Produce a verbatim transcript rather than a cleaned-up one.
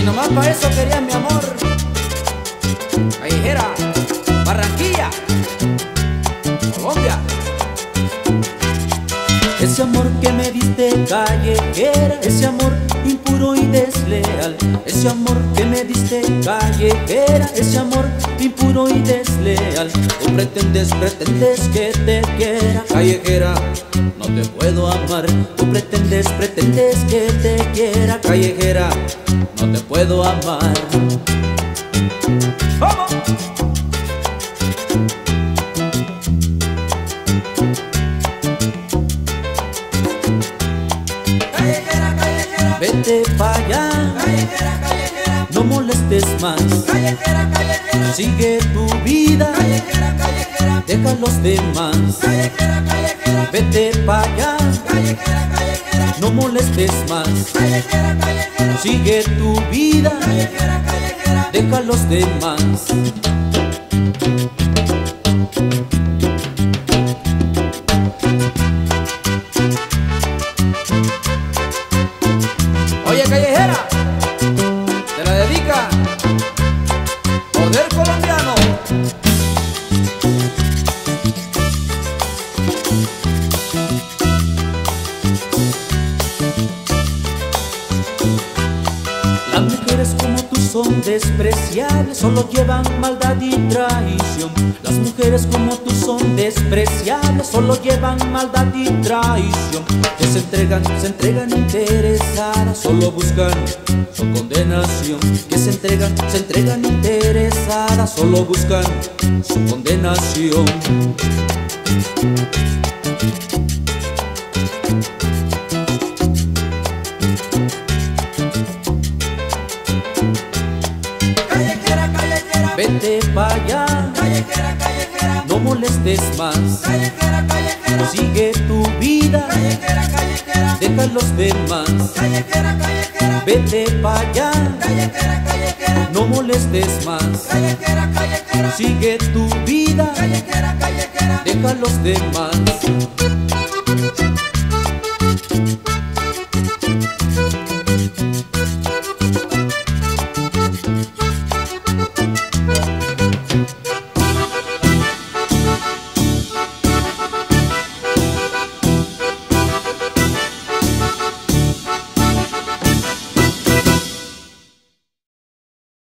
nomás para eso quería mi amor. Callejera, Barranquilla, Colombia. Ese amor que me diste callejera, ese amor impuro y desleal. Ese amor que me diste callejera, ese amor impuro y desleal. Tú pretendes, pretendes que te quiera, callejera, no te puedo amar. Tú pretendes, pretendes que te quiera, callejera, no te puedo amar. ¡Vamos! Callejera, callejera, Vete pa' allá, callejera, callejera, no molestes más. callejera, callejera, Sigue tu vida, callejera, callejera, deja a los demás. callejera, callejera, Vete pa' allá, callejera, callejera, no molestes más. callejera, callejera, Sigue tu vida, callejera, callejera. deja a los demás. Oye, callejera, te la dedica Poder Colombiano. Las mujeres como tú son despreciables, solo llevan maldad y traición. Las mujeres como tú son despreciables, solo llevan maldad y traición. Que se entregan, se entregan interesadas, solo buscan su condenación. Que se entregan, se entregan interesadas, solo buscan su condenación. Callejera, callejera, Vete pa' allá, callejera, callejera, no molestes más. callejera, callejera, Sigue tu vida, callejera, callejera, deja a los demás. callejera, callejera, Vete pa' allá, callejera, callejera, no molestes más. callejera, callejera, Sigue tu vida, callejera, callejera. deja a los demás.